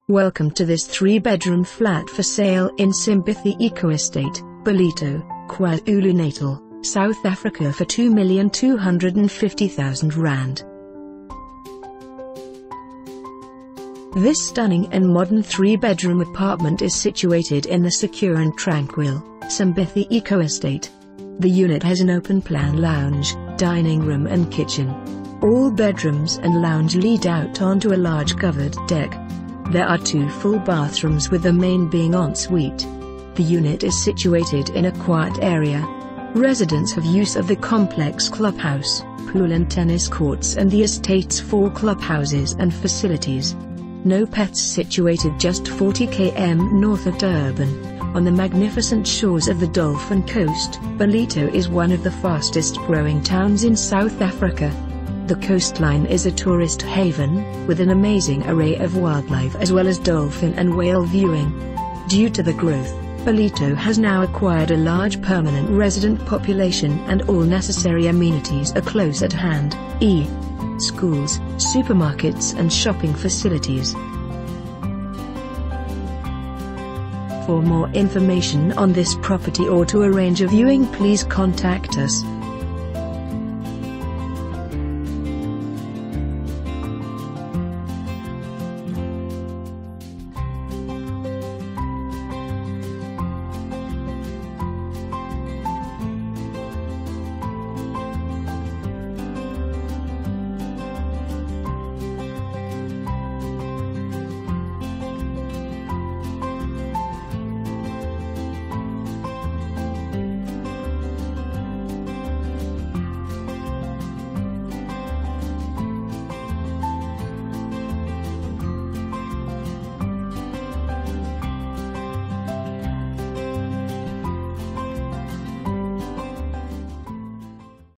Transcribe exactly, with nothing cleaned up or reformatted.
Welcome to this three-bedroom flat for sale in Sympathy Eco Estate, Ballito, KwaZulu-Natal, South Africa for two million two hundred fifty thousand rand. This stunning and modern three-bedroom apartment is situated in the secure and tranquil Sympathy Eco Estate. The unit has an open-plan lounge, dining room and kitchen. All bedrooms and lounge lead out onto a large covered deck. There are two full bathrooms, with the main being ensuite. The unit is situated in a quiet area. Residents have use of the complex clubhouse, pool and tennis courts and the estate's four clubhouses and facilities. No pets. Situated just forty kilometers north of Durban, on the magnificent shores of the Dolphin Coast, Ballito is one of the fastest growing towns in South Africa. The coastline is a tourist haven, with an amazing array of wildlife as well as dolphin and whale viewing. Due to the growth, Ballito has now acquired a large permanent resident population and all necessary amenities are close at hand, e. schools, supermarkets and shopping facilities. For more information on this property or to arrange a viewing, please contact us.